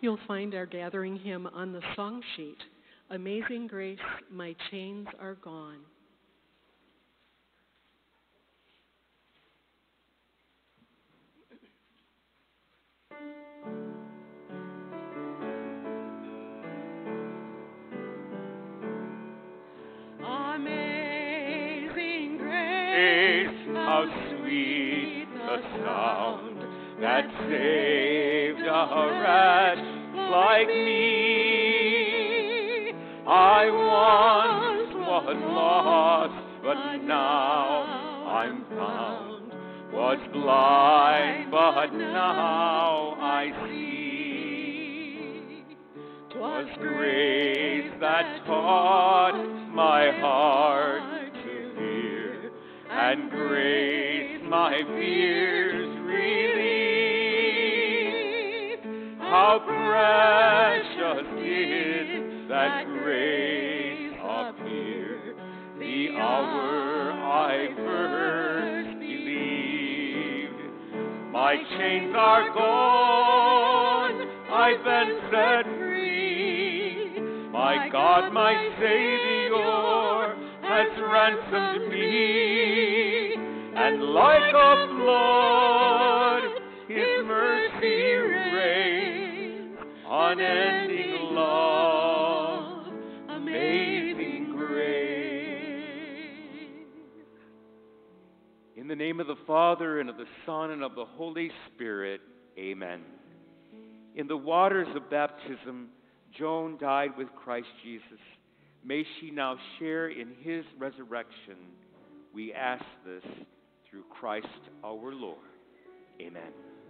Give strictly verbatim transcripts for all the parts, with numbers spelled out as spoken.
you'll find our gathering hymn on the song sheet, Amazing Grace, My Chains Are Gone. Amazing grace, how sweet the sound that saved a wretch like me. I once was lost, but now I'm found. Was blind, but now I see. 'Twas grace that taught my heart to fear, and grace my fears relieved. How precious did that grace appear, the hour I first believed. My chains are gone, I've been set free. My God, my Savior, has ransomed me, and like a flood, His mercy reigns, unending love, amazing grace. In the name of the Father, and of the Son, and of the Holy Spirit, amen. In the waters of baptism, Joan died with Christ Jesus. May she now share in his resurrection. We ask this through Christ our Lord. Amen.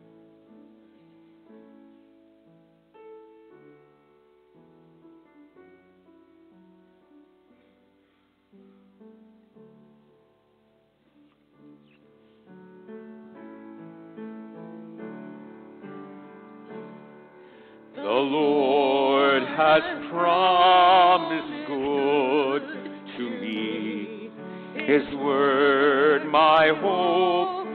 The Lord has promised good to me. His word my hope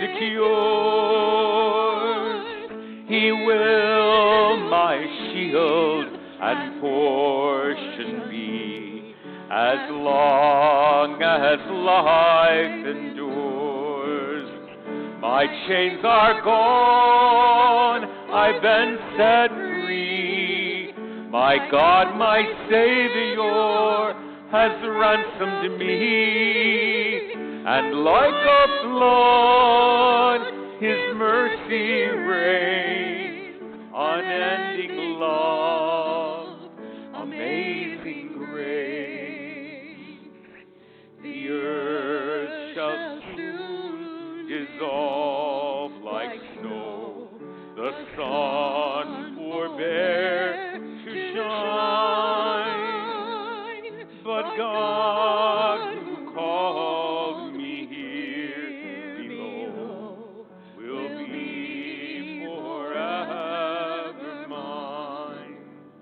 secures. He will my shield and portion be, as long as life endures. My chains are gone, I've been set free. My God, my Savior, has ransomed me. And like a flood, His mercy reigns, unending love, amazing grace. The earth shall soon dissolve like snow, the sun forbear to shine, but God who called me here below will be forever mine,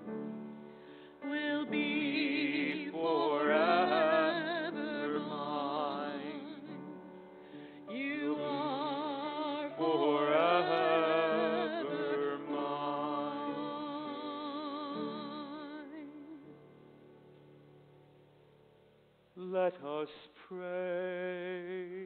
will be forever mine. You are forever mine. Let us pray.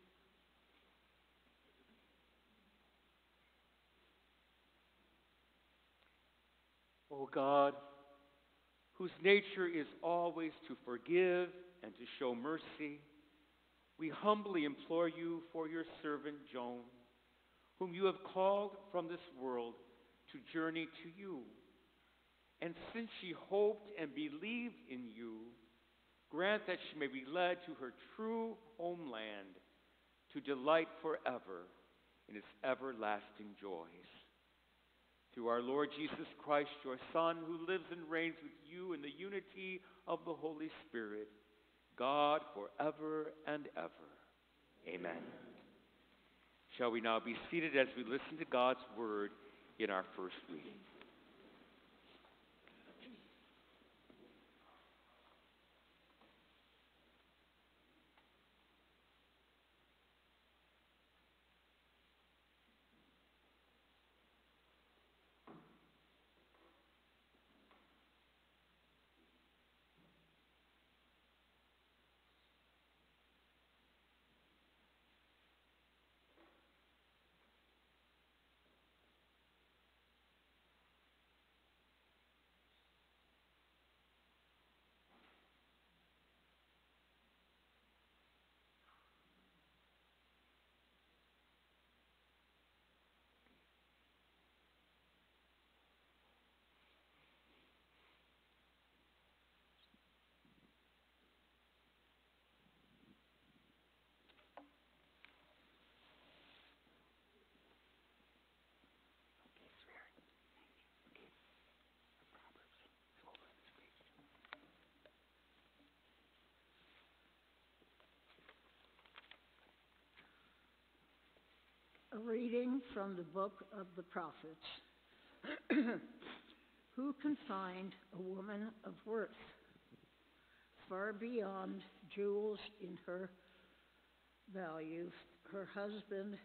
O God, whose nature is always to forgive and to show mercy, we humbly implore you for your servant Joan, whom you have called from this world to journey to you. And since she hoped and believed in you, grant that she may be led to her true homeland to delight forever in its everlasting joys. Through our Lord Jesus Christ, your Son, who lives and reigns with you in the unity of the Holy Spirit, God forever and ever. Amen. Shall we now be seated as we listen to God's word in our first reading? A reading from the book of the prophets. Who can find a woman of worth, far beyond jewels in her value? Her husband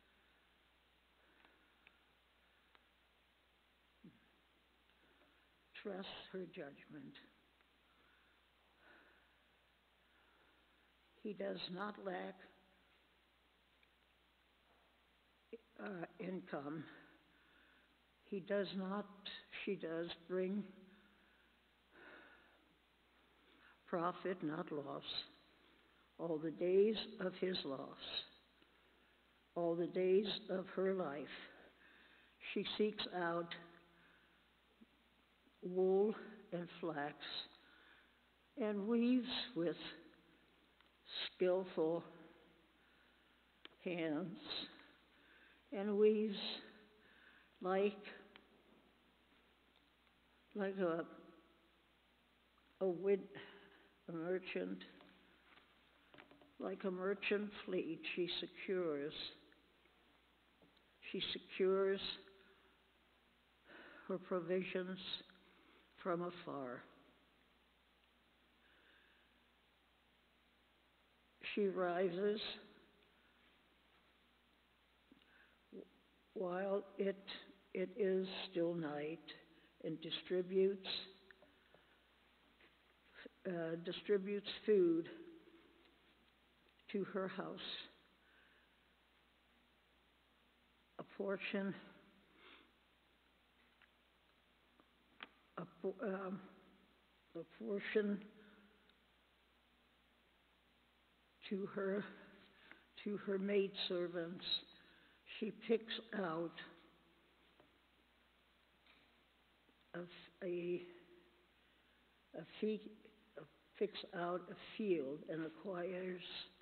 trusts her judgment. He does not lack uh, income. He does not, she does bring profit, not loss, all the days of his loss, all the days of her life. She seeks out wool and flax and weaves with skillful hands and weaves like like a a, wid, a merchant, like a merchant fleet. She secures she secures her provisions from afar. She rises while it it is still night and distributes uh, distributes food to her house. A portion a, um, a portion to her to her maidservants. She picks out a, a, a fe- picks out a field and acquires,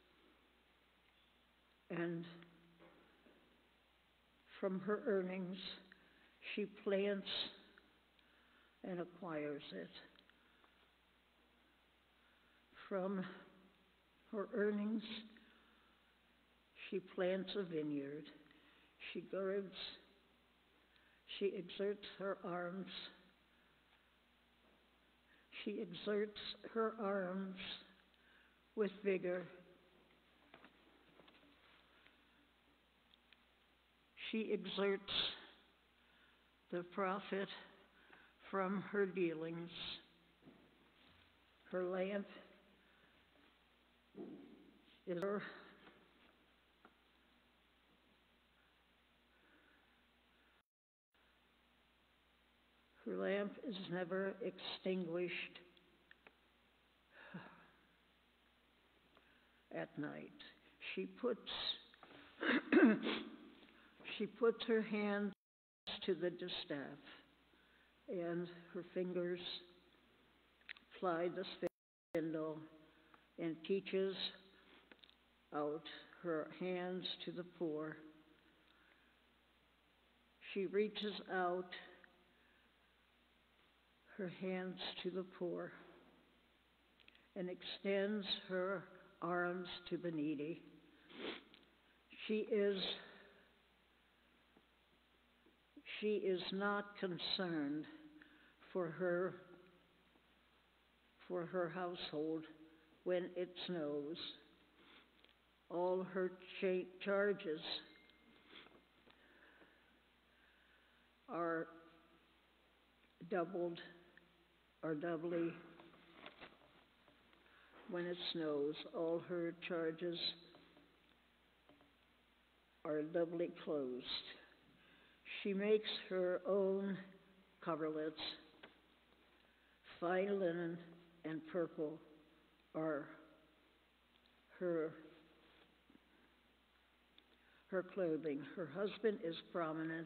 and from her earnings she plants and acquires it. From her earnings she plants a vineyard. She girds, she exerts her arms, she exerts her arms with vigor. She exerts the profit from her dealings. Her lamp is her Her lamp is never extinguished at night. She puts she puts her hands to the distaff, and her fingers ply the spindle, and teaches out her hands to the poor. She reaches out her hands to the poor and extends her arms to the needy. She is she is not concerned for her for her household when it snows. All her cha- charges are doubled or doubly when it snows. All her charges are doubly closed. She makes her own coverlets. Fine linen and purple are her her clothing. Her husband is prominent.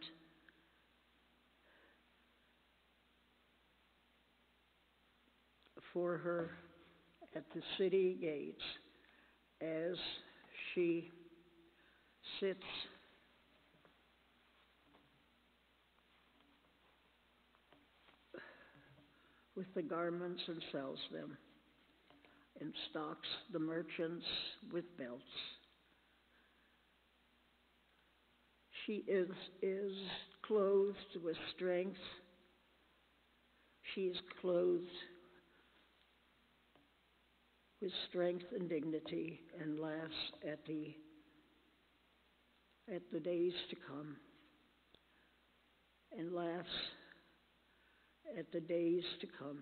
For her at the city gates as she sits with the garments and sells them, and stocks the merchants with belts. She is, is clothed with strength. She is clothed with strength and dignity, and laughs at the at the days to come, and laughs at the days to come.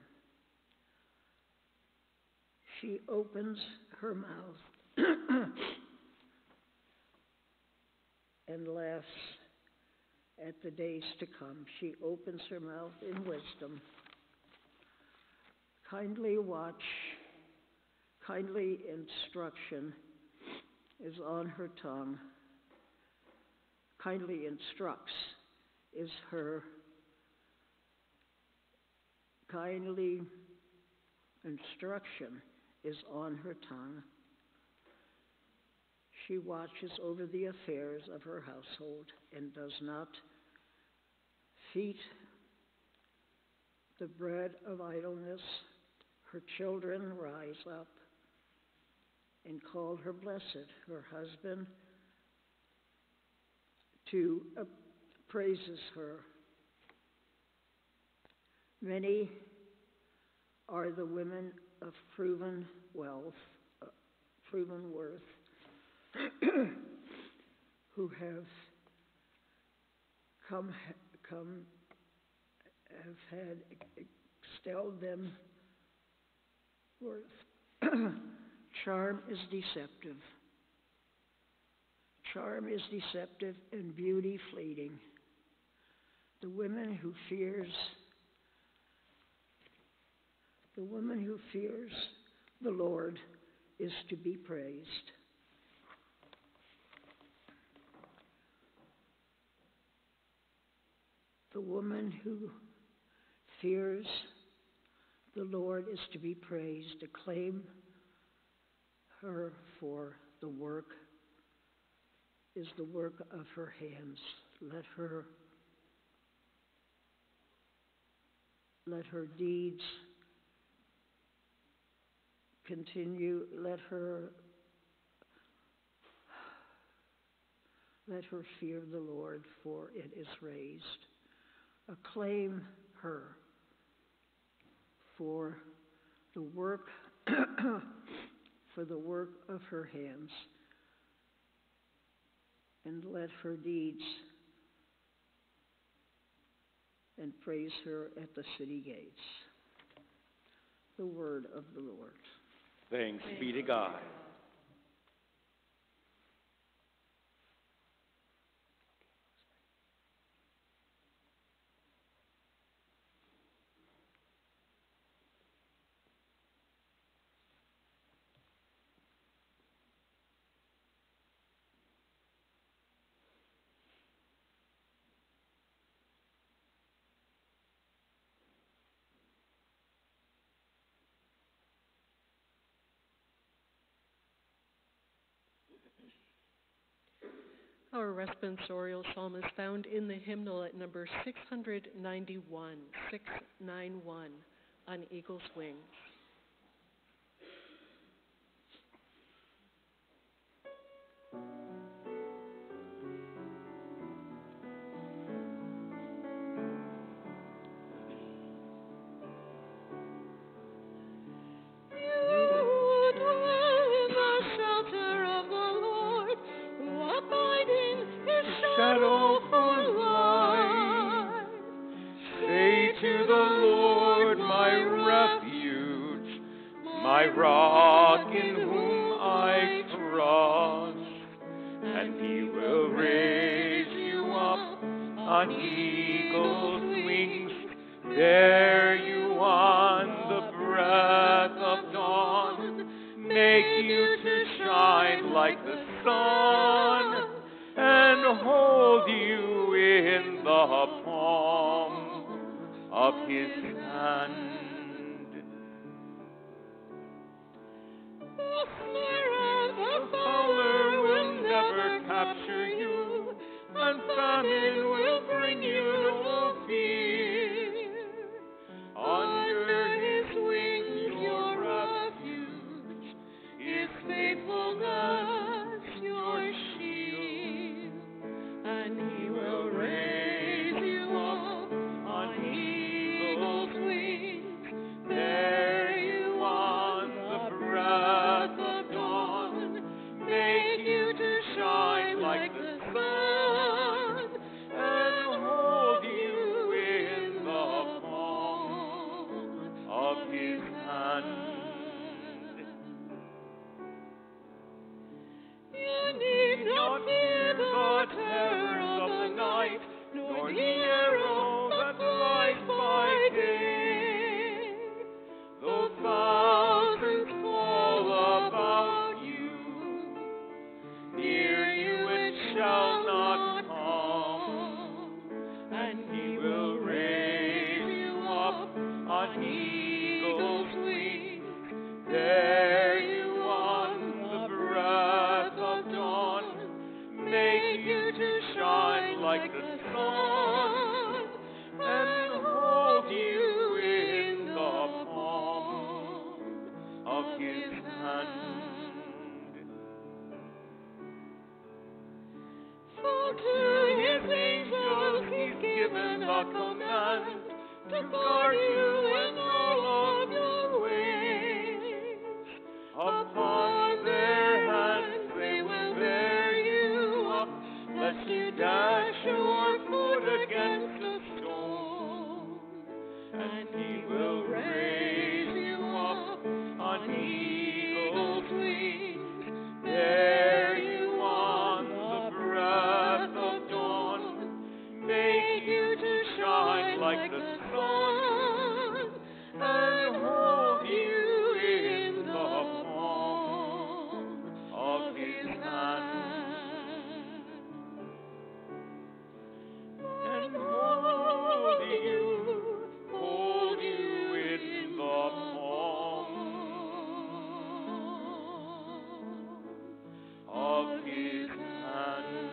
She opens her mouth and laughs at the days to come. She opens her mouth in wisdom. Kindly watch, kindly instruction is on her tongue. Kindly instructs is her kindly instruction is on her tongue. She watches over the affairs of her household and does not feed the bread of idleness. Her children rise up and call her blessed. Her husband too uh, praises her. Many are the women of proven wealth, uh, proven worth, who have come, come, have had extolled them worth. Charm is deceptive. Charm is deceptive and beauty fleeting. The woman who fears, the woman who fears the Lord is to be praised. The woman who fears the Lord is to be praised. Acclaim her for the work is the work of her hands. Let her let her deeds continue. Let her let her fear the Lord, for it is raised. Acclaim her for the work for the work of her hands, and let her deeds and praise her at the city gates. The word of the Lord. Thanks be to God. Our responsorial psalm is found in the hymnal at number six ninety-one, six ninety-one, On Eagle's Wings. Shadow for life. Say to the Lord, my refuge, my rock in whom I trust, and he will raise you up on eagle's wings. Bear you on the breath of dawn, make you to shine like the sun, and hold you in the palm of his hand. The snare of the fowler will never capture you, and famine will bring you no fear. Under his wings your refuge is faithfulness, your shield, and he make you to shine like the sun, and hold you in the palm of his hand. You need not fear the terror of the night, nor the arrow that flies by day. Though thousands fall about you, near you it shall not come, and he will raise you up on eagle's wings. Bear you on the breath of dawn, make you to shine like the sun, and hold you in the palm of his hand. So to his angels he's given the command to guard you in all of your ways. Upon their hands they will bear you up, lest you dash your foot against a stone. And he will raise you up on eagle's wings, bear you on the breath of dawn, make you to shine like the sun, and hold you in the palm of his hand. And hold you, hold you in the palm of his hand.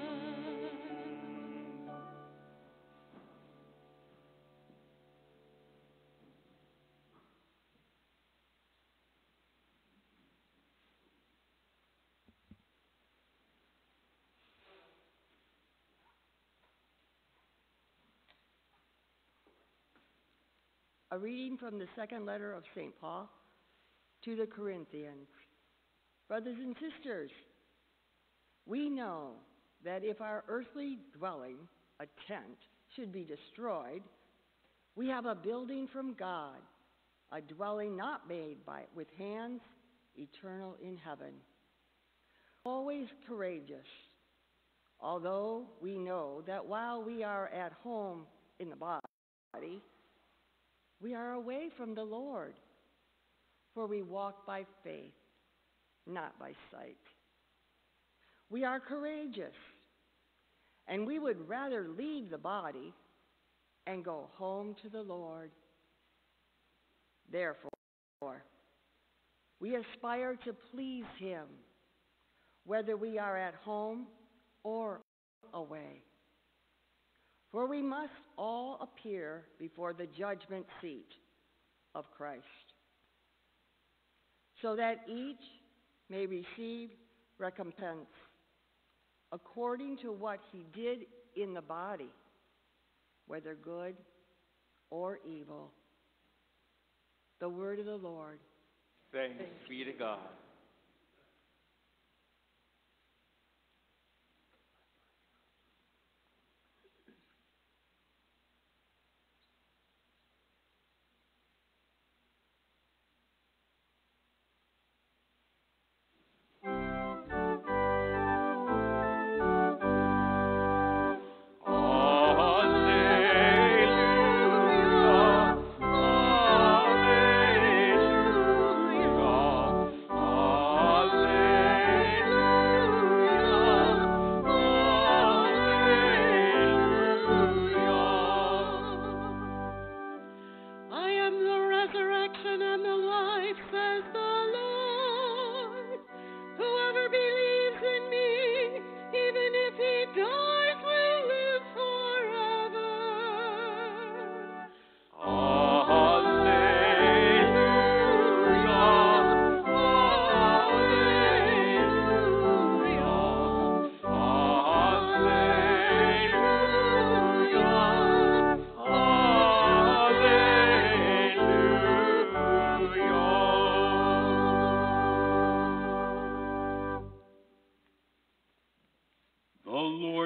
A reading from the second letter of Saint Paul to the Corinthians. Brothers and sisters, we know that if our earthly dwelling, a tent, should be destroyed, we have a building from God, a dwelling not made by with hands, eternal in heaven. Always courageous, although we know that while we are at home in the body, we are away from the Lord, for we walk by faith, not by sight. We are courageous, and we would rather leave the body and go home to the Lord. Therefore, we aspire to please him, whether we are at home or away. For we must all appear before the judgment seat of Christ, so that each may receive recompense according to what he did in the body, whether good or evil. The word of the Lord. Thanks be to God. Alleluia, alleluia,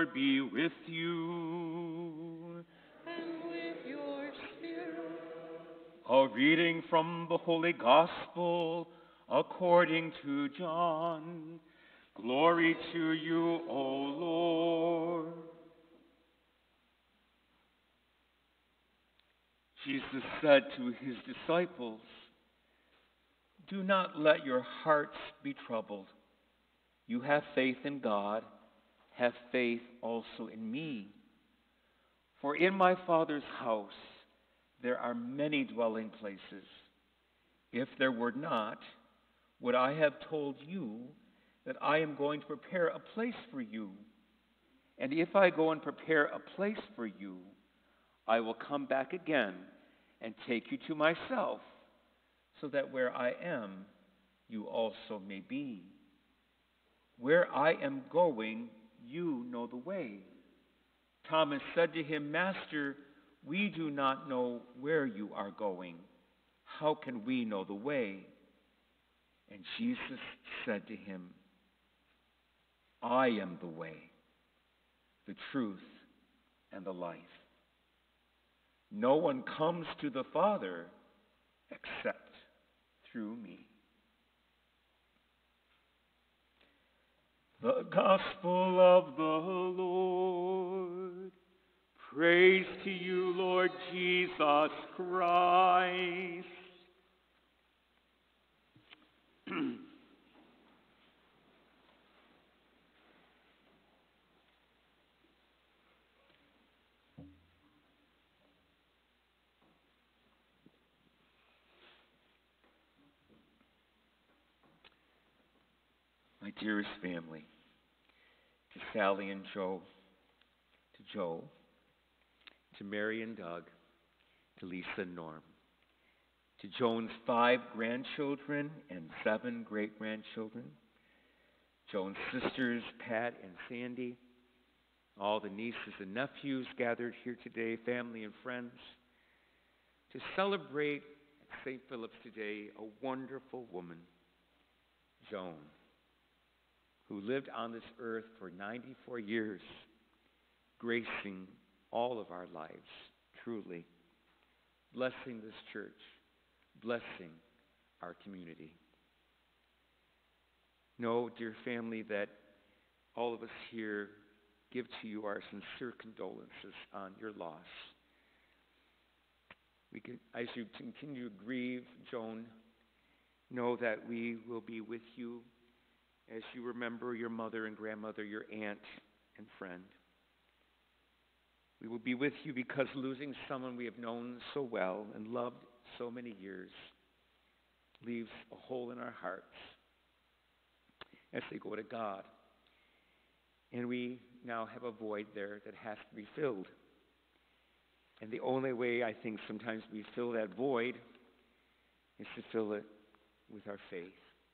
Lord be with you. And with your spirit. A reading from the Holy Gospel according to John. Glory to you, O Lord. Jesus said to his disciples, "Do not let your hearts be troubled. You have faith in God, have faith also in me. For in my Father's house there are many dwelling places. If there were not, would I have told you that I am going to prepare a place for you? And if I go and prepare a place for you, I will come back again and take you to myself, so that where I am, you also may be. Where I am going, you know the way." Thomas said to him, "Master, we do not know where you are going. How can we know the way?" And Jesus said to him, "I am the way, the truth, and the life. No one comes to the Father except through me." The Gospel of the Lord. Praise to you, Lord Jesus Christ. My dearest family, to Sally and Joe, to Joe, to Mary and Doug, to Lisa and Norm, to Joan's five grandchildren and seven great-grandchildren, Joan's sisters, Pat and Sandy, all the nieces and nephews gathered here today, family and friends, to celebrate at Saint Philip's today a wonderful woman, Joan, who lived on this earth for ninety-four years, gracing all of our lives, truly, blessing this church, blessing our community. Know, dear family, that all of us here give to you our sincere condolences on your loss. We can, as you continue to grieve, Joan, know that we will be with you as you remember your mother and grandmother, your aunt and friend. We will be with you because losing someone we have known so well and loved so many years leaves a hole in our hearts as they go to God. And we now have a void there that has to be filled. And the only way I think sometimes we fill that void is to fill it with our faith.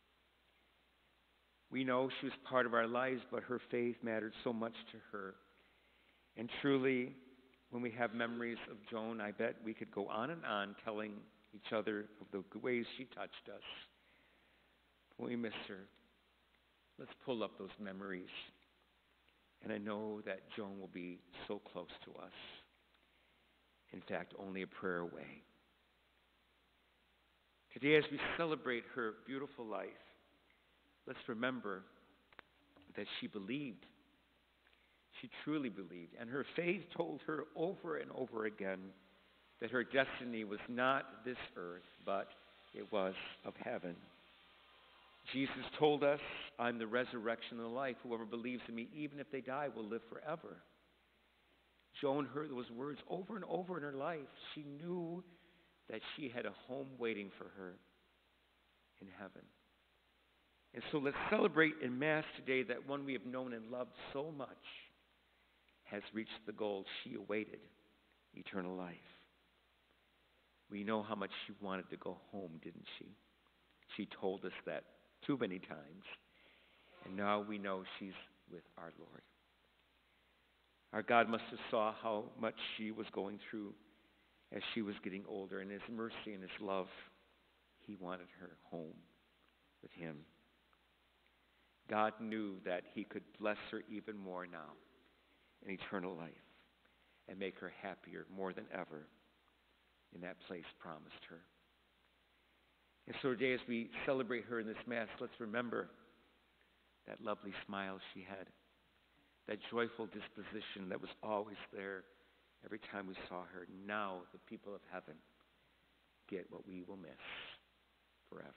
We know she was part of our lives, but her faith mattered so much to her. And truly, when we have memories of Joan, I bet we could go on and on telling each other of the ways she touched us. When we miss her, let's pull up those memories. And I know that Joan will be so close to us. In fact, only a prayer away. Today, as we celebrate her beautiful life, let's remember that she believed. She truly believed. And her faith told her over and over again that her destiny was not this earth, but it was of heaven. Jesus told us, "I'm the resurrection and the life. Whoever believes in me, even if they die, will live forever." Joan heard those words over and over in her life. She knew that she had a home waiting for her in heaven. And so let's celebrate in Mass today that one we have known and loved so much has reached the goal she awaited, eternal life. We know how much she wanted to go home, didn't she? She told us that too many times. And now we know she's with our Lord. Our God must have saw how much she was going through as she was getting older. In his mercy and his love, he wanted her home with him. God knew that he could bless her even more now and eternal life and make her happier more than ever in that place promised her. And so today as we celebrate her in this Mass, let's remember that lovely smile she had, that joyful disposition that was always there every time we saw her. Now the people of heaven get what we will miss forever.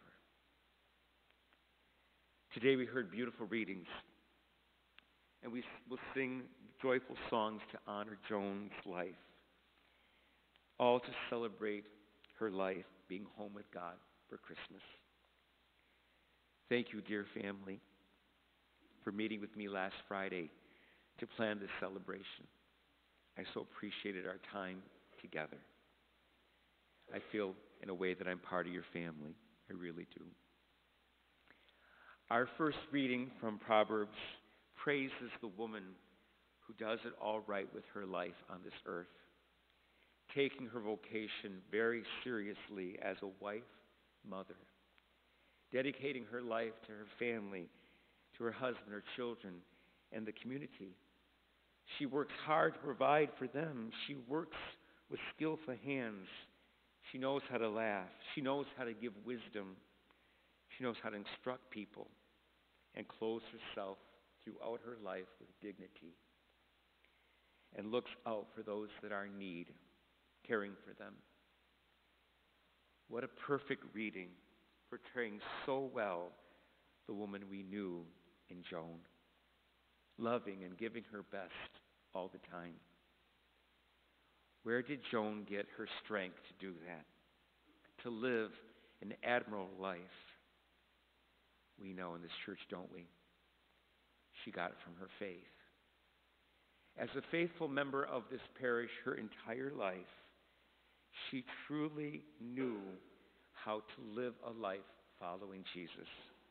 Today we heard beautiful readings, and we will sing joyful songs to honor Joan's life, all to celebrate her life being home with God for Christmas. Thank you, dear family, for meeting with me last Friday to plan this celebration. I so appreciated our time together. I feel in a way that I'm part of your family. I really do. Our first reading from Proverbs praises the woman who does it all right with her life on this earth, taking her vocation very seriously as a wife, mother, dedicating her life to her family, to her husband, her children, and the community. She works hard to provide for them. She works with skillful hands. She knows how to laugh. She knows how to give wisdom. She knows how to instruct people and clothes herself throughout her life with dignity and looks out for those that are in need, caring for them. What a perfect reading, portraying so well the woman we knew in Joan, loving and giving her best all the time. Where did Joan get her strength to do that? To live an admirable life? We know in this church, don't we? She got it from her faith. As a faithful member of this parish her entire life, she truly knew how to live a life following Jesus.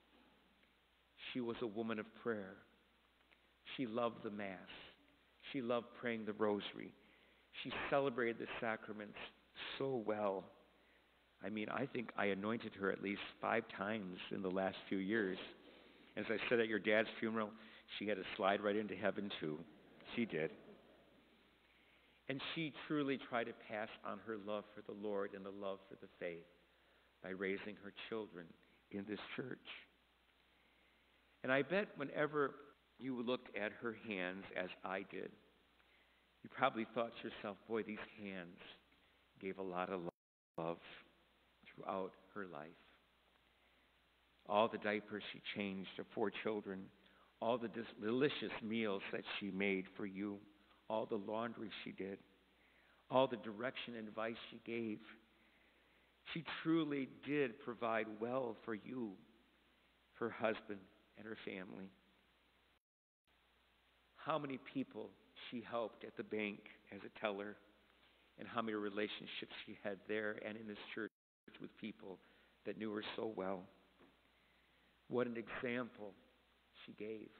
She was a woman of prayer. She loved the Mass. She loved praying the Rosary. She celebrated the sacraments so well. I mean, I think I anointed her at least five times in the last few years. As I said at your dad's funeral, she had to slide right into heaven too. She did. And she truly tried to pass on her love for the Lord and the love for the faith by raising her children in this church. And I bet whenever you looked at her hands, as I did, you probably thought to yourself, boy, these hands gave a lot of love throughout her life. All the diapers she changed to four children, all the dis- delicious meals that she made for you, all the laundry she did, all the direction and advice she gave. She truly did provide well for you, her husband, and her family. How many people she helped at the bank as a teller, and how many relationships she had there and in this church with people that knew her so well. What an example she gave.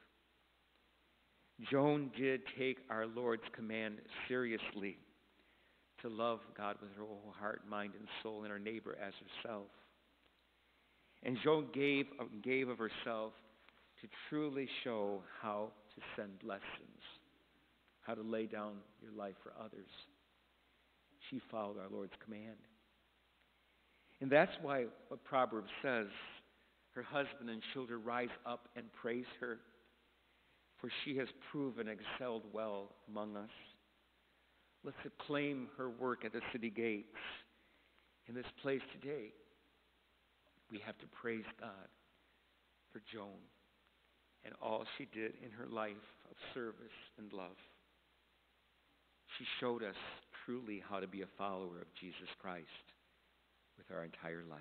Joan did take our Lord's command seriously to love God with her whole heart, mind, and soul, and her neighbor as herself. And Joan gave, gave of herself to truly show how to send lessons, how to lay down your life for others. She followed our Lord's command. And that's why what Proverbs says, her husband and children rise up and praise her, for she has proven excelled well among us. Let's acclaim her work at the city gates. In this place today, we have to praise God for Joan and all she did in her life of service and love. She showed us truly how to be a follower of Jesus Christ with our entire life.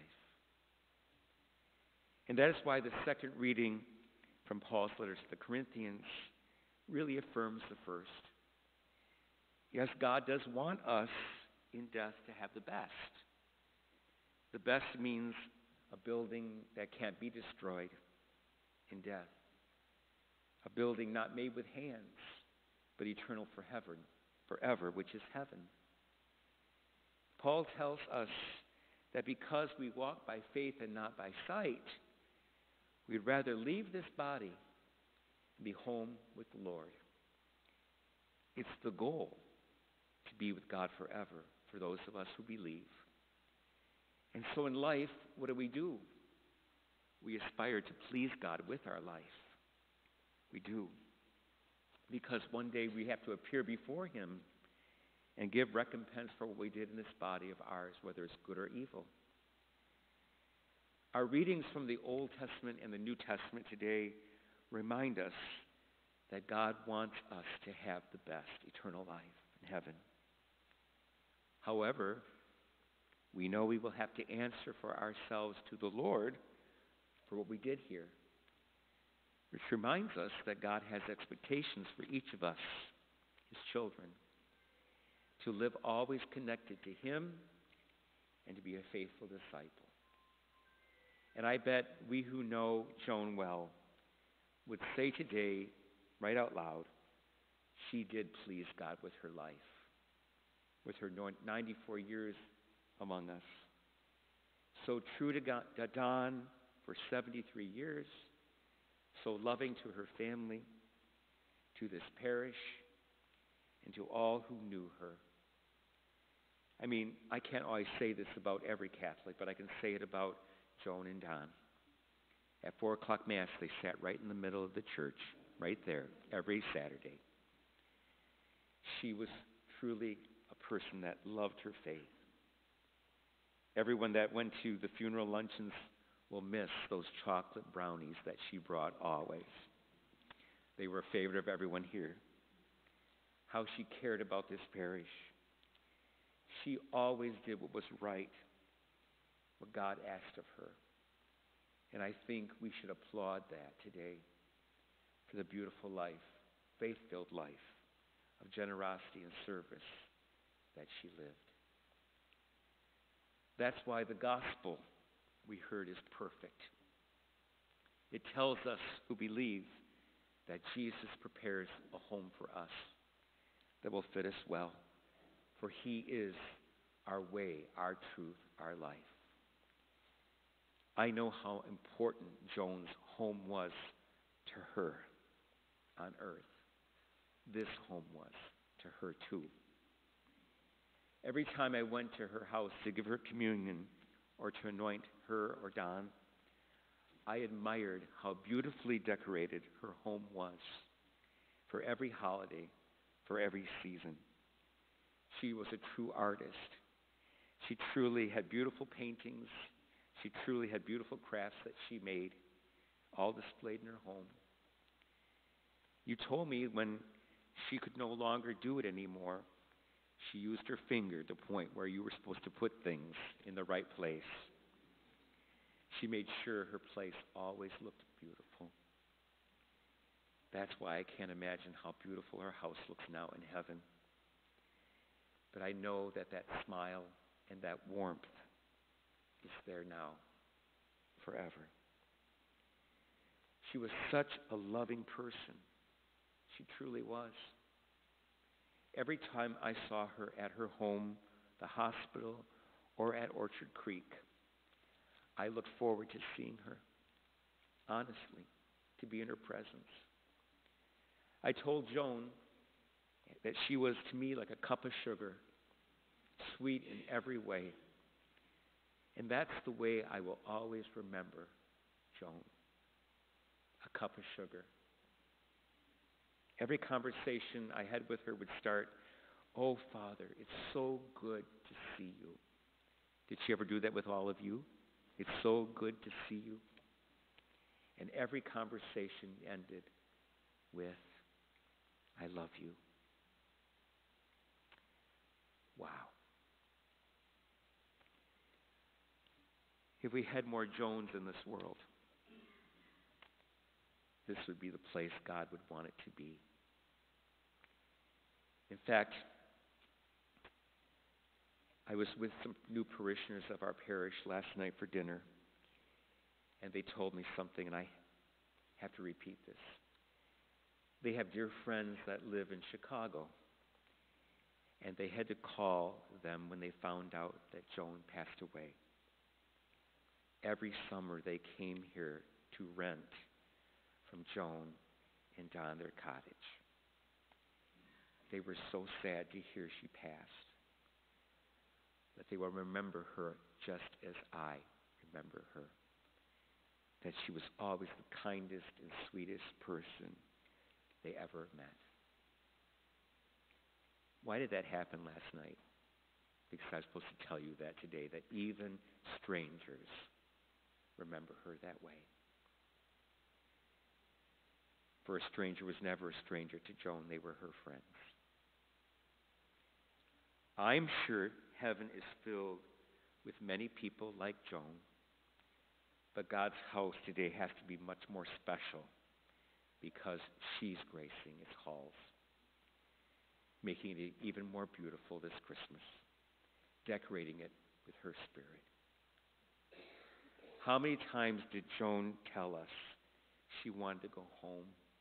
And that is why the second reading from Paul's letters to the Corinthians really affirms the first. Yes, God does want us in death to have the best. The best means a building that can't be destroyed in death. A building not made with hands, but eternal for heaven, forever, which is heaven. Paul tells us that because we walk by faith and not by sight, we'd rather leave this body and be home with the Lord. It's the goal to be with God forever for those of us who believe. And so in life, what do we do? We aspire to please God with our life. We do. Because one day we have to appear before Him and give recompense for what we did in this body of ours, whether it's good or evil. Our readings from the Old Testament and the New Testament today remind us that God wants us to have the best, eternal life in heaven. However, we know we will have to answer for ourselves to the Lord for what we did here, which reminds us that God has expectations for each of us, His children, to live always connected to Him and to be a faithful disciple. And I bet we who know Joan well would say today, right out loud, she did please God with her life, with her ninety-four years among us. So true to God, to Don for seventy-three years, so loving to her family, to this parish, and to all who knew her. I mean, I can't always say this about every Catholic, but I can say it about Joan and Don. At four o'clock Mass, they sat right in the middle of the church, right there, every Saturday. She was truly a person that loved her faith. Everyone that went to the funeral luncheons will miss those chocolate brownies that she brought always. They were a favorite of everyone here. How she cared about this parish. She always did what was right, what God asked of her. And I think we should applaud that today for the beautiful life, faith-filled life of generosity and service that she lived. That's why the gospel we heard is perfect. It tells us who believe that Jesus prepares a home for us that will fit us well, for He is our way, our truth, our life. I know how important Joan's home was to her on earth. This home was to her too. Every time I went to her house to give her communion or to anoint her or Don, I admired how beautifully decorated her home was for every holiday, for every season. She was a true artist. She truly had beautiful paintings. She truly had beautiful crafts that she made, all displayed in her home. You told me when she could no longer do it anymore, she used her finger to point where you were supposed to put things in the right place. She made sure her place always looked beautiful. That's why I can't imagine how beautiful her house looks now in heaven. But I know that that smile and that warmth is there now, forever. She was such a loving person. She truly was. Every time I saw her at her home, the hospital, or at Orchard Creek, I looked forward to seeing her, honestly, to be in her presence. I told Joan that she was to me like a cup of sugar, sweet in every way. And that's the way I will always remember Joan, a cup of sugar. Every conversation I had with her would start, "Oh, Father, it's so good to see you." Did she ever do that with all of you? It's so good to see you. And every conversation ended with, "I love you." Wow. If we had more Joans in this world, this would be the place God would want it to be. In fact, I was with some new parishioners of our parish last night for dinner, and they told me something, and I have to repeat this. They have dear friends that live in Chicago, and they had to call them when they found out that Joan passed away. Every summer they came here to rent from Joan and Don their cottage. they were so sad to hear she passed, that they will remember her just as I remember her, that she was always the kindest and sweetest person they ever met. Why did that happen last night? Because I was supposed to tell you that today, that even strangers remember her that way. For a stranger was never a stranger to Joan. They were her friends. I'm sure heaven is filled with many people like Joan, but God's house today has to be much more special because she's gracing its halls, making it even more beautiful this Christmas, decorating it with her spirit. How many times did Joan tell us she wanted to go home?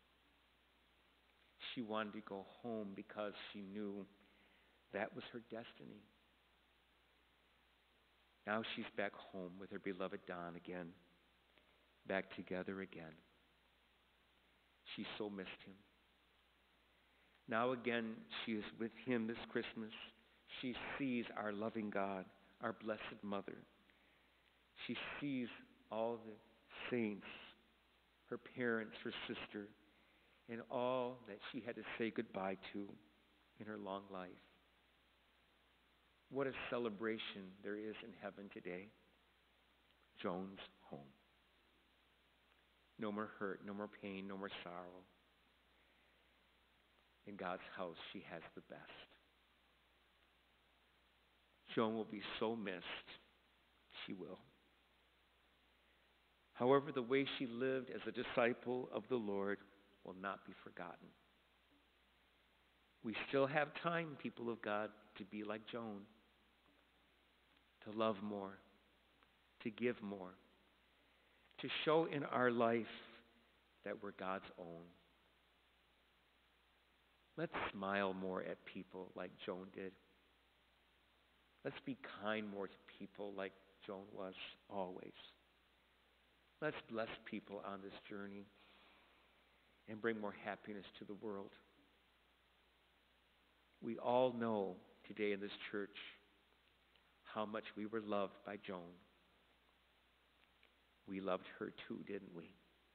She wanted to go home because she knew that was her destiny. Now she's back home with her beloved Don again, back together again. She so missed him. Now again, she is with him this Christmas. She sees our loving God, our blessed Mother. She sees all the saints, her parents, her sister, and all that she had to say goodbye to in her long life. What a celebration there is in heaven today. Joan's home. No more hurt, no more pain, no more sorrow. In God's house, she has the best. Joan will be so missed. She will. However, the way she lived as a disciple of the Lord will not be forgotten. We still have time, people of God, to be like Joan, to love more, to give more, to show in our life that we're God's own. Let's smile more at people like Joan did. Let's be kind more to people like Joan was always. Let's bless people on this journey and bring more happiness to the world. We all know today in this church how much we were loved by Joan. We loved her too, didn't we?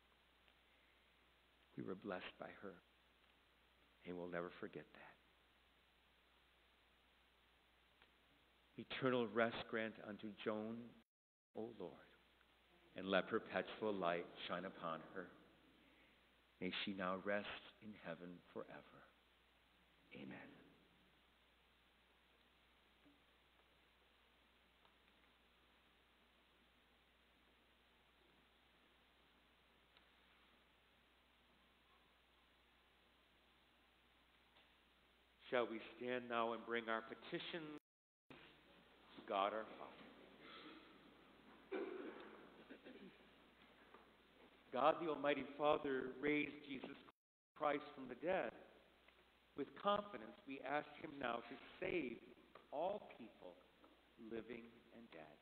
We were blessed by her, and we'll never forget that. Eternal rest grant unto Joan, O Lord, and let perpetual light shine upon her. May she now rest in heaven forever. Amen. Shall we stand now and bring our petitions to God our Father? God, the Almighty Father, raised Jesus Christ from the dead. With confidence, we ask him now to save all people, living and dead.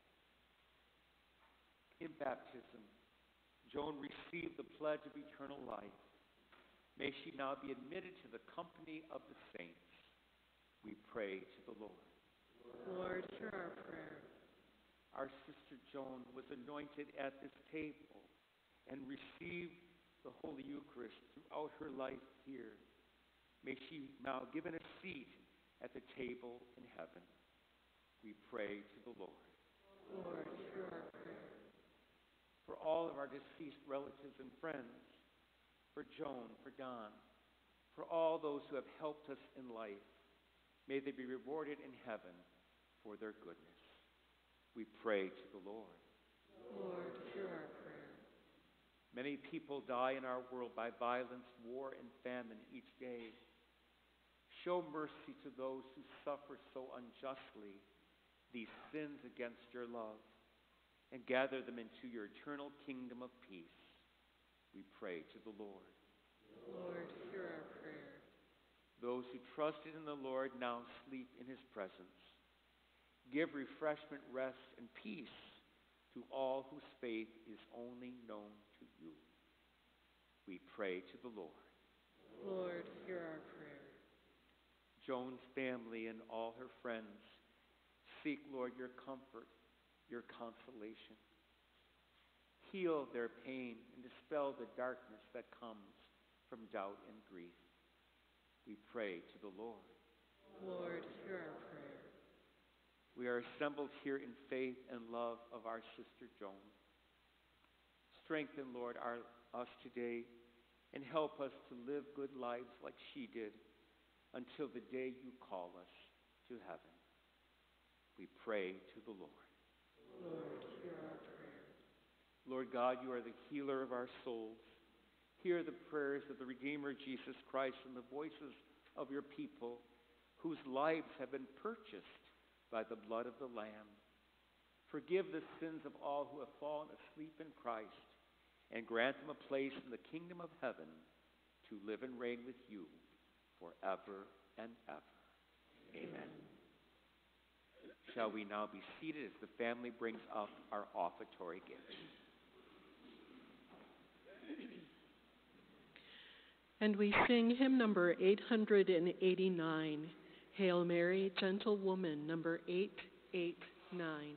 In baptism, Joan received the pledge of eternal life. May she now be admitted to the company of the saints. We pray to the Lord. Lord, hear our prayer. Our sister Joan was anointed at this table and received the Holy Eucharist throughout her life here. May she now be given a seat at the table in heaven. We pray to the Lord. Lord, hear our prayer. For all of our deceased relatives and friends, for Joan, for Don, for all those who have helped us in life, may they be rewarded in heaven for their goodness. We pray to the Lord. Lord, hear our prayer. Many people die in our world by violence, war, and famine each day. Show mercy to those who suffer so unjustly these sins against your love, and gather them into your eternal kingdom of peace. We pray to the Lord. Lord, hear our prayer. Those who trusted in the Lord now sleep in his presence. Give refreshment, rest, and peace to all whose faith is only known to you. We pray to the Lord. Lord, hear our prayer. Joan's family and all her friends. Seek, Lord, your comfort, your consolation. Heal their pain and dispel the darkness that comes from doubt and grief. We pray to the Lord. Lord, hear our prayer. We are assembled here in faith and love of our sister Joan. Strengthen, Lord, our, us today and help us to live good lives like she did until the day you call us to heaven. We pray to the Lord. Lord, hear our prayer. Lord God, you are the healer of our souls. Hear the prayers of the Redeemer Jesus Christ and the voices of your people whose lives have been purchased by the blood of the Lamb. Forgive the sins of all who have fallen asleep in Christ and grant them a place in the kingdom of heaven to live and reign with you forever and ever. Amen. Shall we now be seated as the family brings up our offertory gifts? And we sing hymn number eight hundred eighty-nine, Hail Mary, Gentle Woman, number eight eighty-nine.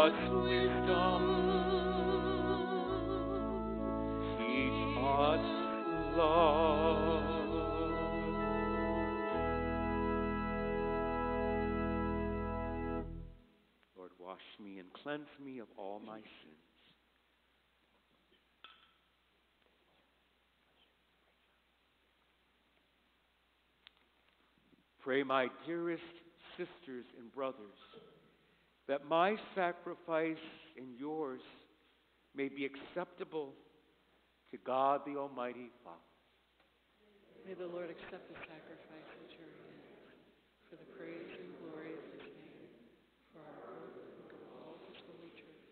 us wisdom. Teach us love. Lord, wash me and cleanse me of all my sins. Pray, my dearest sisters and brothers, that my sacrifice and yours may be acceptable to God the Almighty Father. May the Lord accept the sacrifice at your hands for the praise and glory of his name, for our good and good of all his holy church.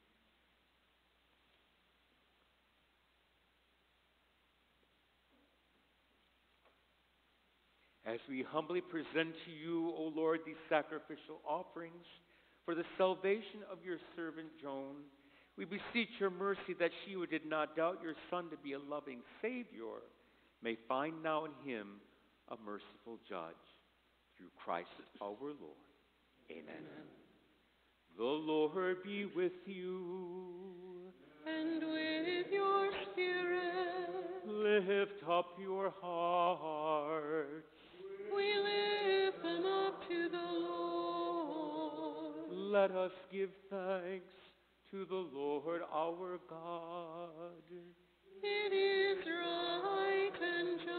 As we humbly present to you, O Lord, these sacrificial offerings for the salvation of your servant Joan, we beseech your mercy that she who did not doubt your Son to be a loving Savior may find now in him a merciful judge. Through Christ our Lord. Amen. Amen. The Lord be with you. And with your spirit. Lift up your hearts. We lift them up to the Lord. Let us give thanks to the Lord our God. It is right and just.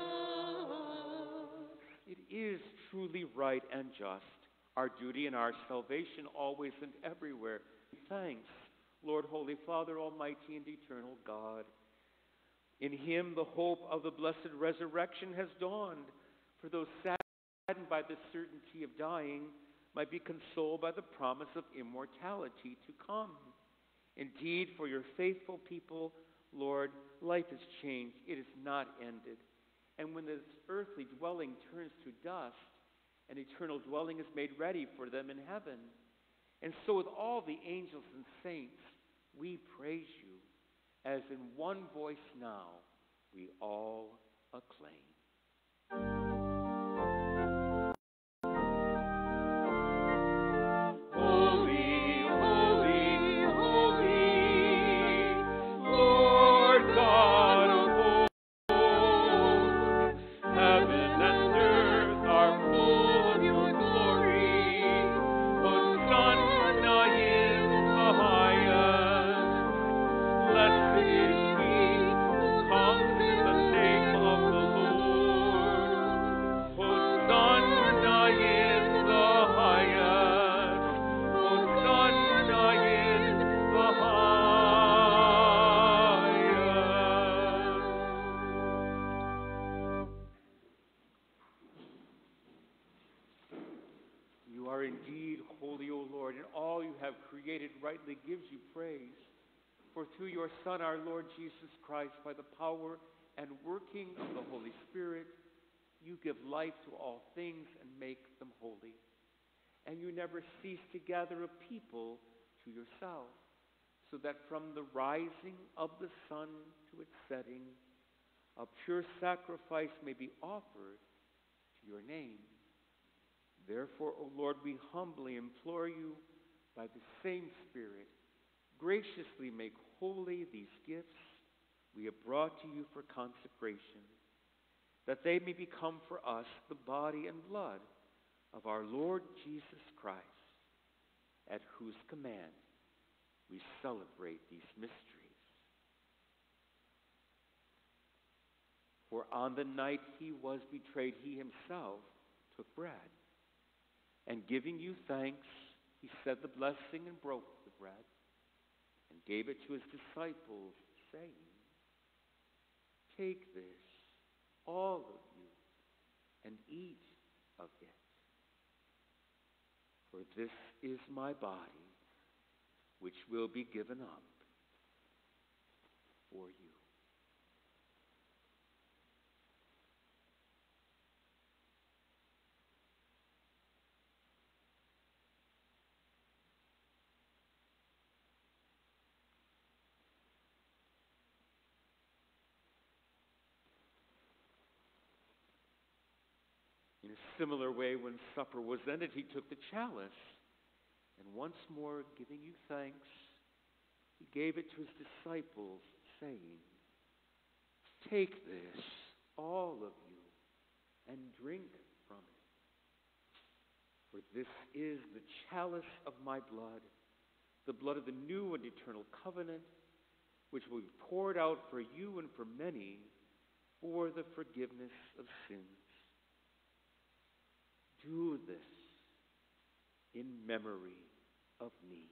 It is truly right and just, our duty and our salvation always and everywhere. Thanks, Lord, Holy Father, Almighty and eternal God. In him the hope of the blessed resurrection has dawned, for those saddened by the certainty of dying might be consoled by the promise of immortality to come. Indeed, for your faithful people, Lord, life is changed. It is not ended. And when this earthly dwelling turns to dust, an eternal dwelling is made ready for them in heaven. And so with all the angels and saints, we praise you, as in one voice now we all acclaim. Rightly gives you praise. For through your Son, our Lord Jesus Christ, by the power and working of the Holy Spirit, you give life to all things and make them holy. And you never cease to gather a people to yourself, so that from the rising of the sun to its setting, a pure sacrifice may be offered to your name. Therefore, O Lord, we humbly implore you, by the same Spirit, graciously make holy these gifts we have brought to you for consecration, that they may become for us the body and blood of our Lord Jesus Christ, at whose command we celebrate these mysteries. For on the night he was betrayed, he himself took bread, and giving you thanks, he said the blessing and broke the bread and gave it to his disciples, saying, "Take this, all of you, and eat of it. For this is my body, which will be given up for you." In a similar way, when supper was ended, he took the chalice, And once more, giving you thanks, he gave it to his disciples, saying, "Take this, all of you, and drink from it. For this is the chalice of my blood, the blood of the new and eternal covenant, which will be poured out for you and for many for the forgiveness of sins. Do this in memory of me."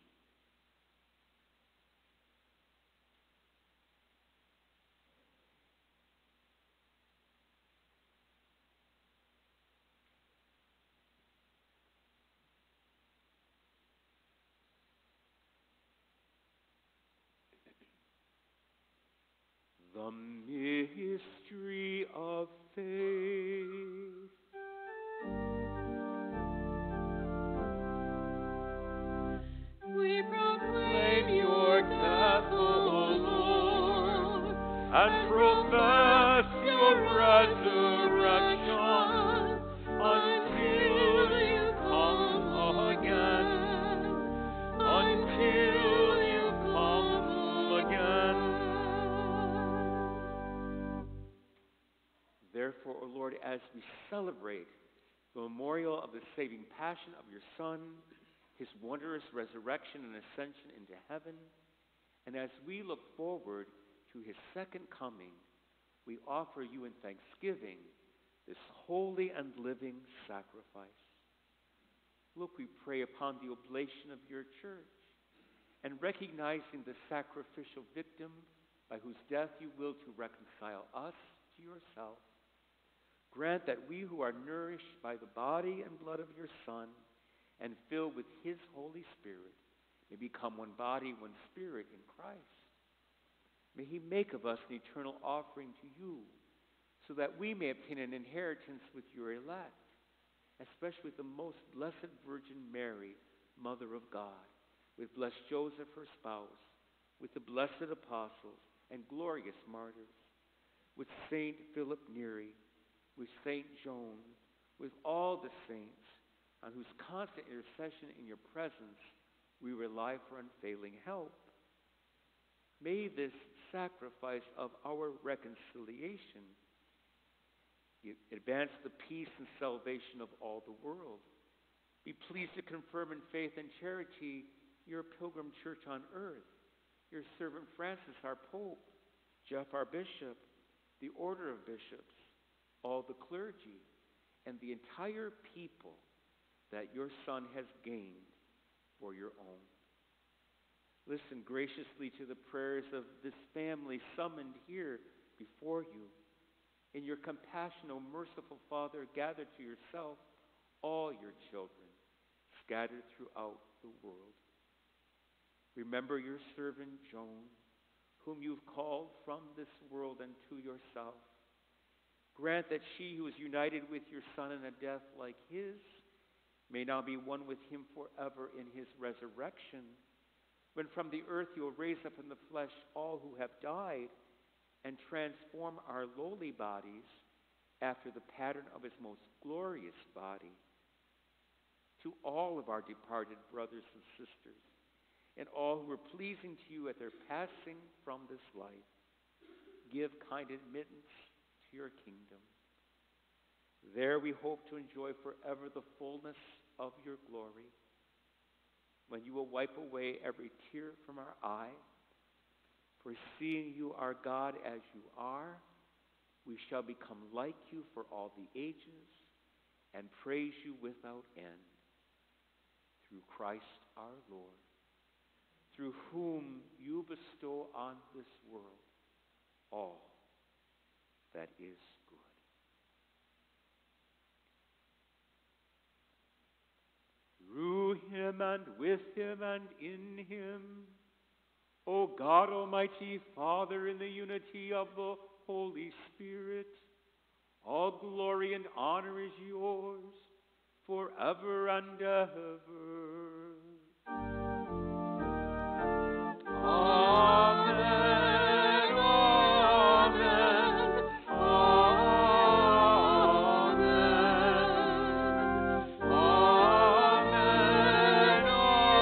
The mystery of faith. We proclaim your death, O Lord, and profess your resurrection until you come again. Until you come again. Therefore, O Lord, as we celebrate the memorial of the saving passion of your Son, his wondrous resurrection and ascension into heaven, and as we look forward to his second coming, we offer you in thanksgiving this holy and living sacrifice. Look, we pray upon the oblation of your church, and recognizing the sacrificial victim by whose death you will to reconcile us to yourself, grant that we who are nourished by the body and blood of your Son and filled with his Holy Spirit may become one body, one spirit in Christ. May he make of us an eternal offering to you, so that we may obtain an inheritance with your elect, especially with the most blessed Virgin Mary, Mother of God, with blessed Joseph, her spouse, with the blessed apostles and glorious martyrs, with Saint Philip Neri, with Saint Joan, with all the saints, on whose constant intercession in your presence we rely for unfailing help. May this sacrifice of our reconciliation advance the peace and salvation of all the world. Be pleased to confirm in faith and charity your pilgrim church on earth, your servant Francis, our Pope, Jeff, our Bishop, the order of bishops, all the clergy, and the entire people that your Son has gained for your own. Listen graciously to the prayers of this family summoned here before you. In your compassion, O merciful Father, gather to yourself all your children scattered throughout the world. Remember your servant Joan, whom you've called from this world and to yourself. Grant that she who is united with your Son in a death like his may now be one with him forever in his resurrection, when from the earth you will raise up in the flesh all who have died and transform our lowly bodies after the pattern of his most glorious body. To all of our departed brothers and sisters, and all who were pleasing to you at their passing from this life, give kind admittance to your kingdom. There we hope to enjoy forever the fullness of your glory, when you will wipe away every tear from our eye. For seeing you, our God, as you are, we shall become like you for all the ages and praise you without end. Through Christ our Lord, through whom you bestow on this world all that is good. Through him and with him and in him, O God, Almighty Father, in the unity of the Holy Spirit, all glory and honor is yours forever and ever. Amen, amen, amen, amen,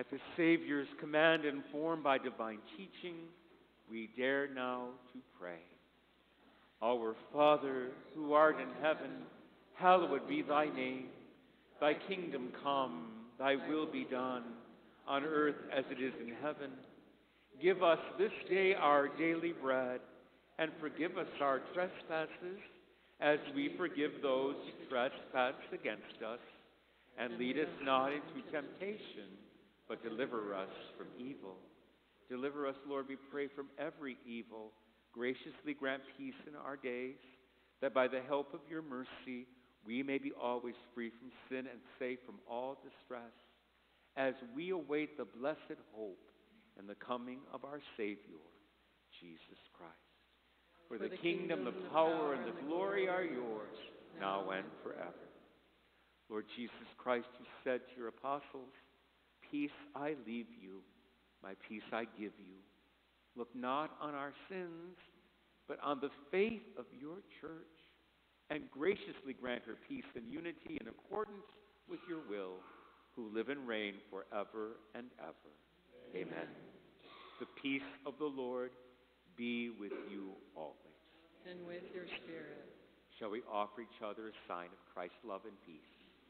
At the Savior's command, informed by divine teaching, we dare now to pray. Our Father, who art in heaven, hallowed be thy name. Thy kingdom come, thy will be done, on earth as it is in heaven. Give us this day our daily bread, and forgive us our trespasses, as we forgive those who trespass against us. And lead us not into temptation, but deliver us from evil. Deliver us, Lord, we pray, from every evil. Graciously grant peace in our days, that by the help of your mercy we may be always free from sin and safe from all distress, as we await the blessed hope and the coming of our Savior, Jesus Christ. For, For the, the kingdom, kingdom, the power, and the glory are yours, now and forever. Lord Jesus Christ, you said to your apostles, peace I leave you, my peace I give you. Look not on our sins, but on the faith of your church, and graciously grant her peace and unity in accordance with your will, who live and reign forever and ever. Amen. Amen. The peace of the Lord be with you always. And with your spirit. Shall we offer each other a sign of Christ's love and peace?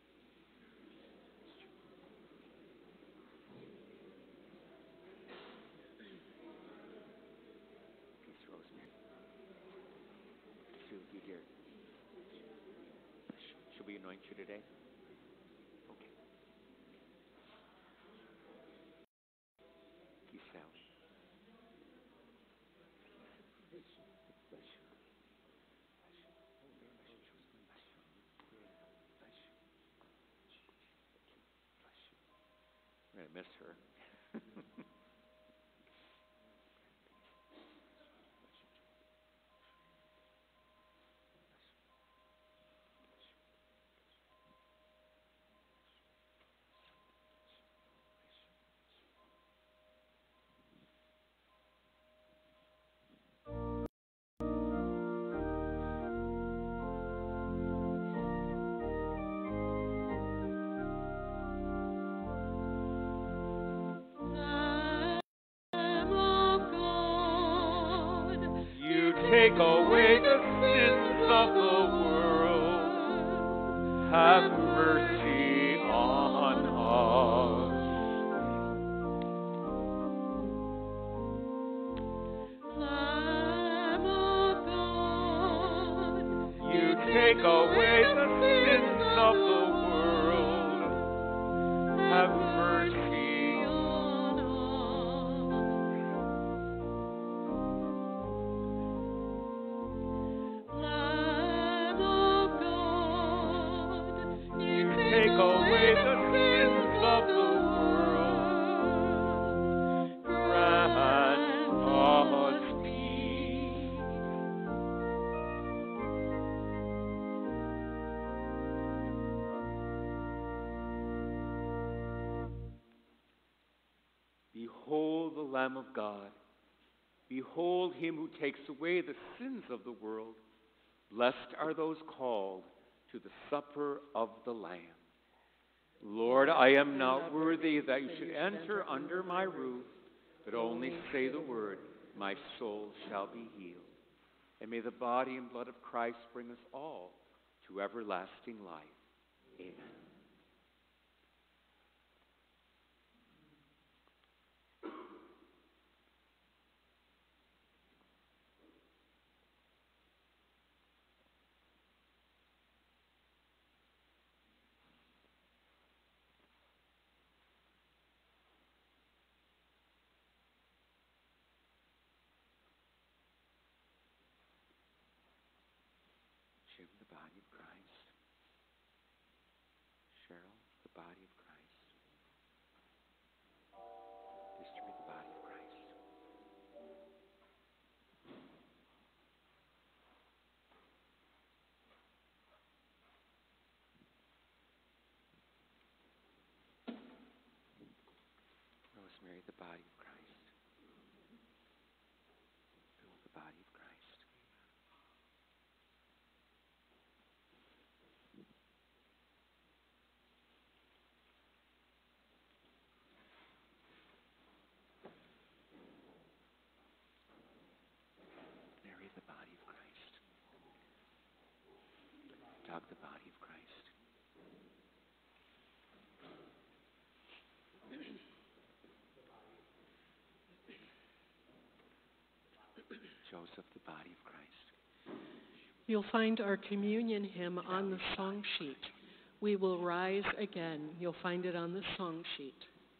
Should we anoint you today? Okay. Peace out. I'm going to miss her. Take away the sins of the world. Have mercy on us. Lamb of God, you take away the sins of the world. Have mercy on us. Take away the sins of the world. Grant us peace. Behold the Lamb of God. Behold him who takes away the sins of the world. Blessed are those called to the supper of the Lamb. Lord, I am not worthy that you should enter under my roof, but only say the word, my soul shall be healed. And may the body and blood of Christ bring us all to everlasting life. Amen. Jim, the body of Christ. Cheryl, the body of Christ. Distribute the body of Christ. Rosemary, the body of Christ. Bill, the body of Christ. the body of Christ. Doug, the body of Christ. Joseph, the body of Christ. You'll find our communion hymn on the song sheet. We will rise again. You'll find it on the song sheet.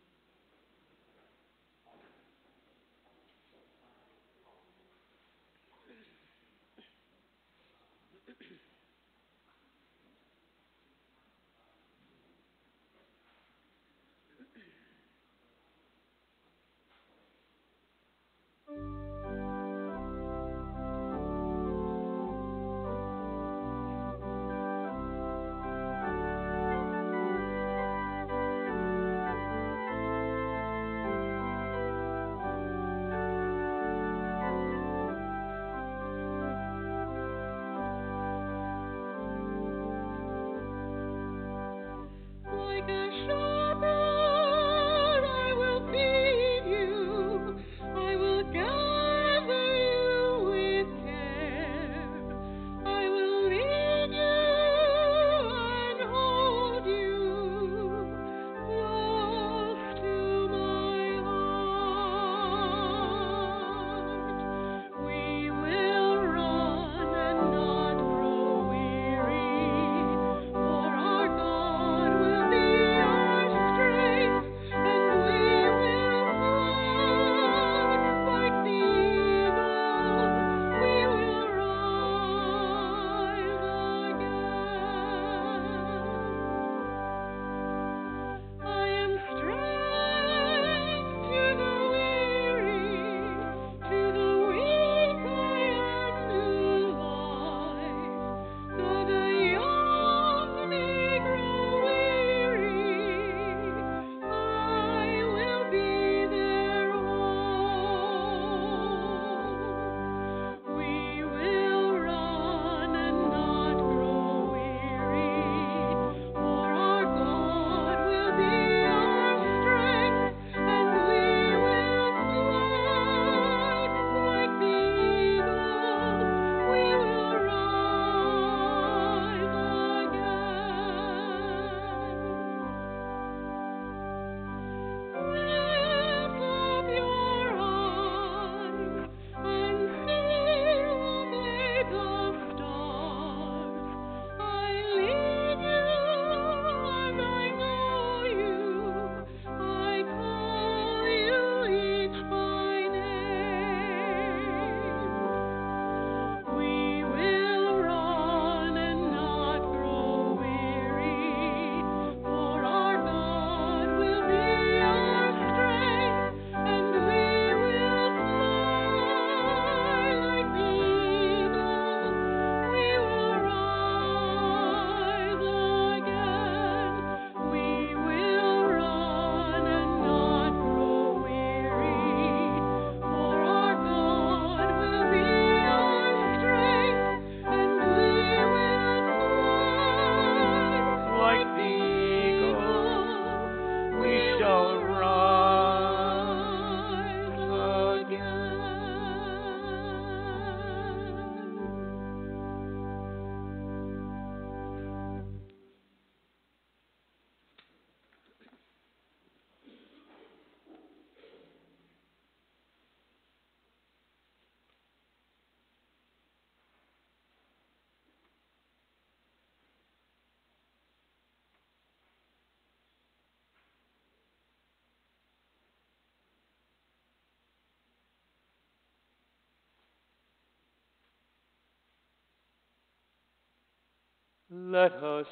Let us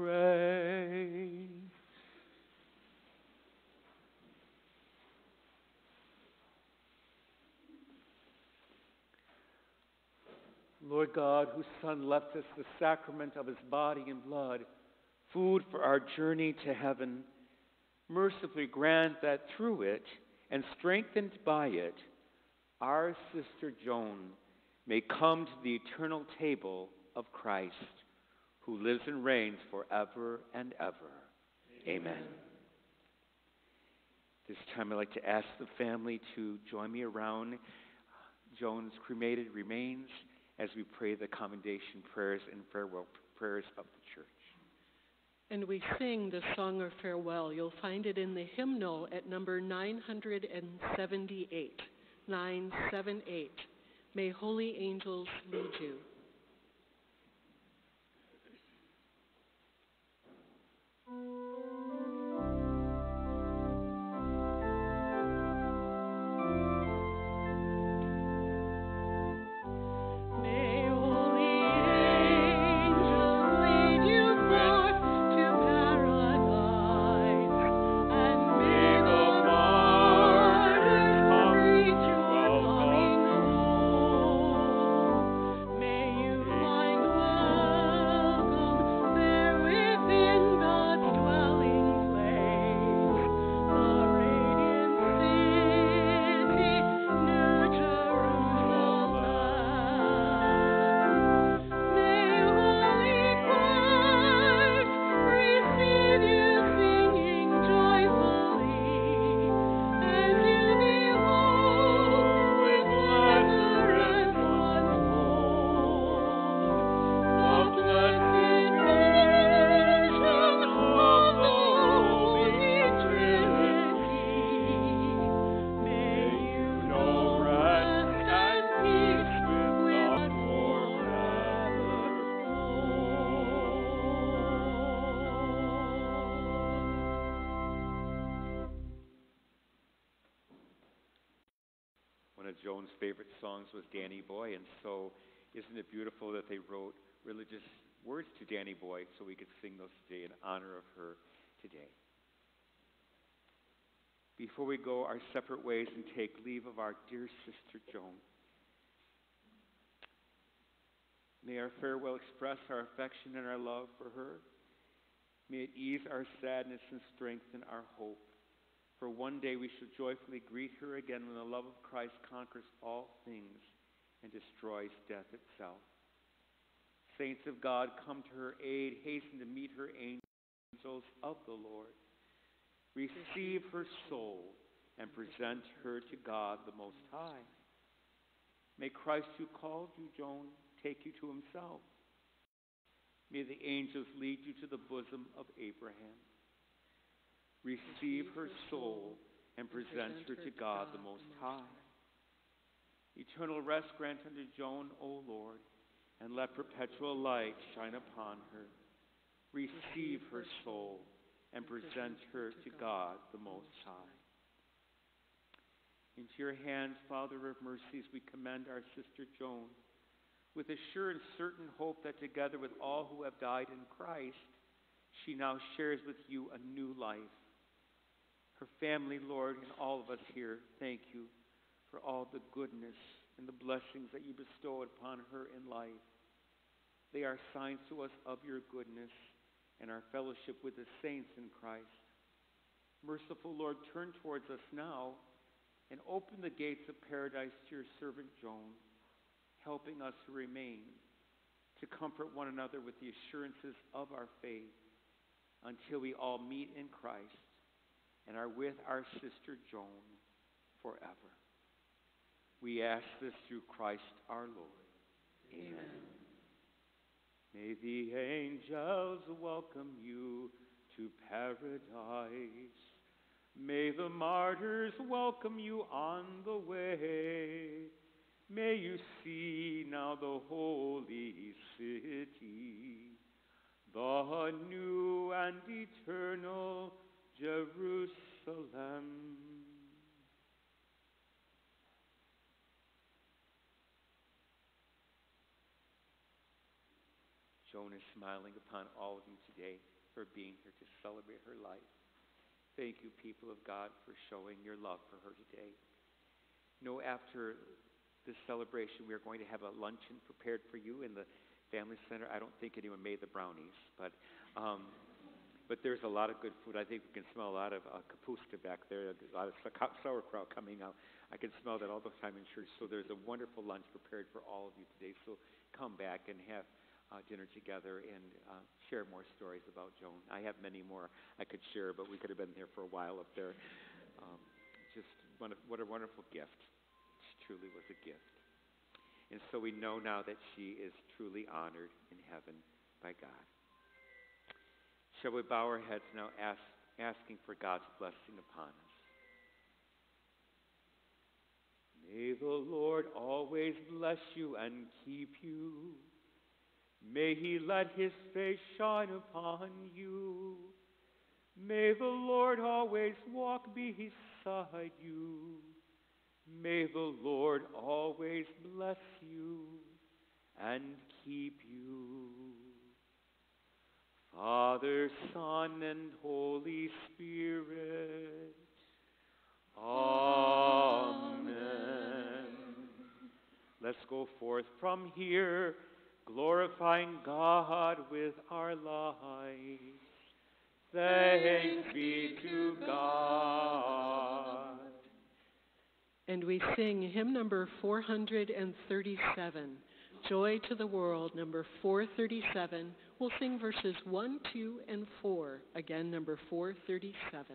pray. Lord God, whose Son left us the sacrament of his body and blood, food for our journey to heaven, mercifully grant that through it, and strengthened by it, our sister Joan may come to the eternal table of Christ, who lives and reigns forever and ever. Amen. Amen. This time I'd like to ask the family to join me around Joan's cremated remains as we pray the commendation prayers and farewell prayers of the church. And we sing the Song of Farewell. You'll find it in the hymnal at number nine seventy-eight. nine seventy-eight. May holy angels lead you. Joan's favorite songs was Danny Boy, and so isn't it beautiful that they wrote religious words to Danny Boy so we could sing those today in honor of her today. Before we go our separate ways and take leave of our dear sister Joan, may our farewell express our affection and our love for her. May it ease our sadness and strengthen our hope. For one day we shall joyfully greet her again when the love of Christ conquers all things and destroys death itself. Saints of God, come to her aid. Hasten to meet her angels of the Lord. Receive her soul and present her to God the Most High. May Christ who called you, Joan, take you to himself. May the angels lead you to the bosom of Abraham. Receive her soul and present her to God the Most High. Eternal rest grant unto Joan, O Lord, and let perpetual light shine upon her. Receive her soul and present her to God the Most High. Into your hands, Father of mercies, we commend our sister Joan, with a sure and certain hope that together with all who have died in Christ, she now shares with you a new life. Her family, Lord, and all of us here, thank you for all the goodness and the blessings that you bestow upon her in life. They are signs to us of your goodness and our fellowship with the saints in Christ. Merciful Lord, turn towards us now and open the gates of paradise to your servant Joan, helping us to remain, to comfort one another with the assurances of our faith until we all meet in Christ and are with our sister Joan forever. We ask this through Christ our Lord. Amen. Amen. May the angels welcome you to paradise. May the martyrs welcome you on the way. May you see now the holy city, the new and eternal Jerusalem. Joan is smiling upon all of you today for being here to celebrate her life. Thank you, people of God, for showing your love for her today. You know, after this celebration, we are going to have a luncheon prepared for you in the Family Center. I don't think anyone made the brownies, but um, but there's a lot of good food. I think we can smell a lot of uh, kapusta back there, a lot of sauerkraut coming out. I can smell that all the time in church. So there's a wonderful lunch prepared for all of you today. So come back and have uh, dinner together and uh, share more stories about Joan. I have many more I could share, but we could have been here for a while up there. Um, just one, what a wonderful gift. It truly was a gift. And so we know now that she is truly honored in heaven by God. Shall we bow our heads now, ask, asking for God's blessing upon us? May the Lord always bless you and keep you. May he let his face shine upon you. May the Lord always walk beside you. May the Lord always bless you and keep you. Father, Son, and Holy Spirit. Amen. Let's go forth from here, glorifying God with our lives. Thanks be to God. And we sing hymn number four hundred thirty-seven, Joy to the World, number four thirty-seven. We'll sing verses one, two, and four. Again, number four thirty-seven.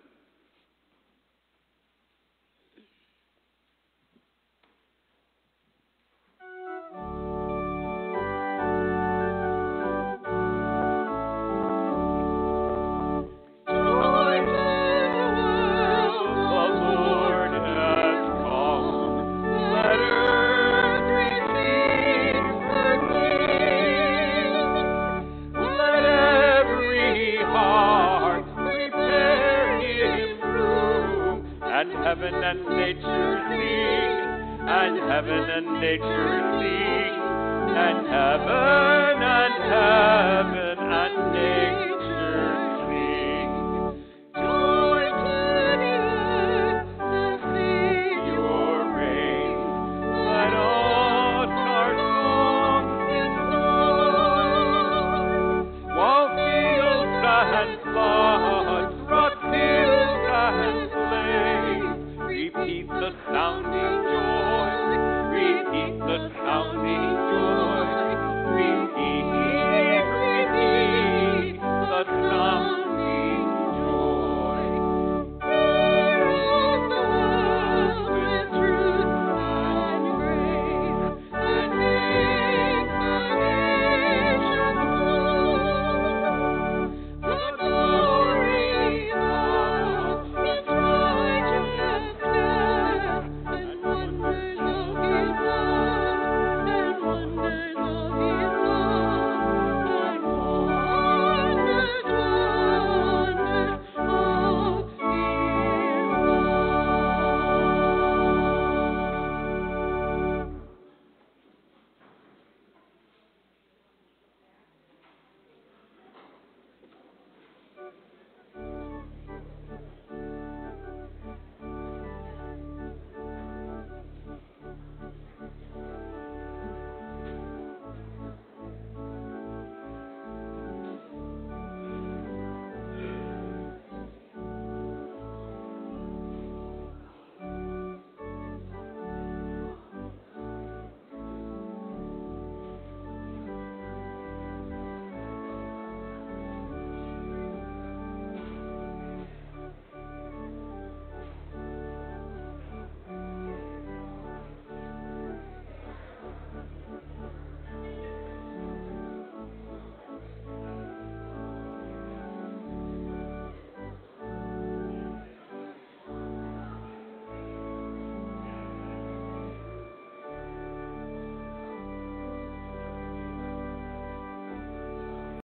Heaven and nature sing, and heaven and nature sing, and heaven and heaven and nature.